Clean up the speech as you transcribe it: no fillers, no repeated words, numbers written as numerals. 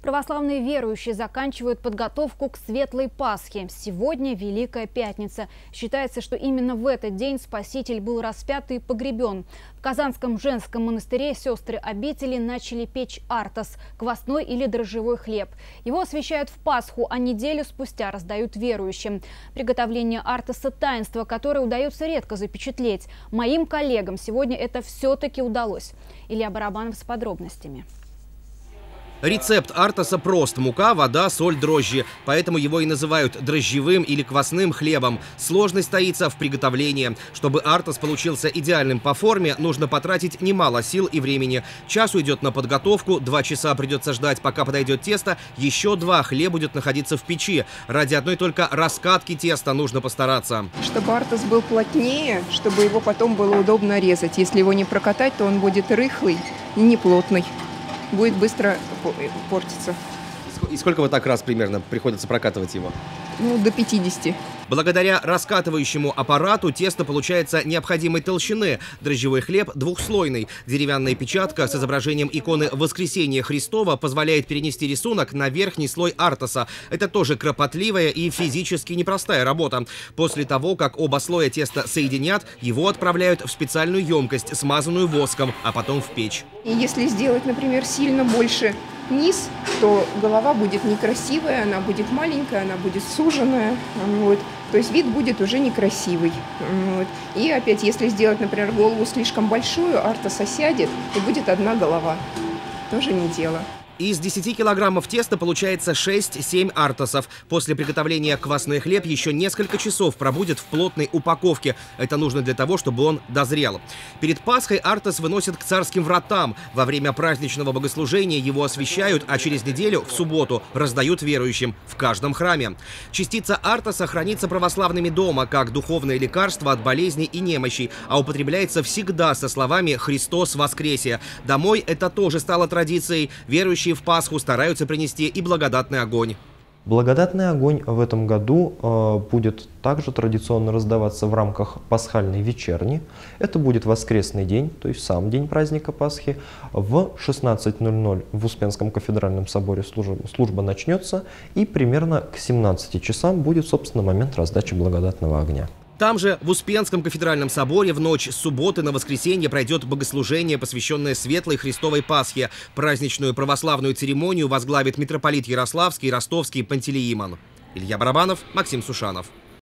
Православные верующие заканчивают подготовку к Светлой Пасхе. Сегодня Великая Пятница. Считается, что именно в этот день Спаситель был распят и погребен. В Казанском женском монастыре сестры обители начали печь артос – квасной или дрожжевой хлеб. Его освящают в Пасху, а неделю спустя раздают верующим. Приготовление артоса – таинство, которое удается редко запечатлеть. Моим коллегам сегодня это все-таки удалось. Илья Барабанов с подробностями. Рецепт артоса прост – мука, вода, соль, дрожжи. Поэтому его и называют дрожжевым или квасным хлебом. Сложность таится в приготовлении. Чтобы артос получился идеальным по форме, нужно потратить немало сил и времени. Час уйдет на подготовку, 2 часа придется ждать, пока подойдет тесто, еще 2 хлеб будет находиться в печи. Ради одной только раскатки теста нужно постараться. Чтобы артос был плотнее, чтобы его потом было удобно резать. Если его не прокатать, то он будет рыхлый и неплотный. Будет быстро портиться. И сколько вот так раз примерно приходится прокатывать его? Ну, до 50. Благодаря раскатывающему аппарату тесто получается необходимой толщины. Дрожжевой хлеб двухслойный. Деревянная печатка с изображением иконы Воскресения Христова позволяет перенести рисунок на верхний слой артоса. Это тоже кропотливая и физически непростая работа. После того, как оба слоя теста соединят, его отправляют в специальную емкость, смазанную воском, а потом в печь. И если сделать, например, сильно больше низ, то голова будет некрасивая, она будет маленькая, она будет суженная. Вот. То есть вид будет уже некрасивый. Вот. И опять, если сделать, например, голову слишком большую, артос осядет и будет одна голова. Тоже не дело. Из 10 килограммов теста получается 6-7 артосов. После приготовления квасной хлеб еще несколько часов пробудет в плотной упаковке. Это нужно для того, чтобы он дозрел. Перед Пасхой артос выносят к царским вратам. Во время праздничного богослужения его освящают, а через неделю, в субботу, раздают верующим в каждом храме. Частица артоса хранится православными дома, как духовное лекарство от болезней и немощей, а употребляется всегда со словами «Христос воскресе». Домой это тоже стало традицией. Верующие в Пасху стараются принести и благодатный огонь. Благодатный огонь в этом году будет также традиционно раздаваться в рамках пасхальной вечерни. Это будет воскресный день, то есть сам день праздника Пасхи. В 16:00 в Успенском кафедральном соборе служба начнется, и примерно к 17 часам будет, собственно, момент раздачи благодатного огня. Там же, в Успенском кафедральном соборе, в ночь с субботы на воскресенье пройдет богослужение, посвященное Светлой Христовой Пасхе. Праздничную православную церемонию возглавит митрополит Ярославский и Ростовский Пантелеимон. Илья Барабанов, Максим Сушанов.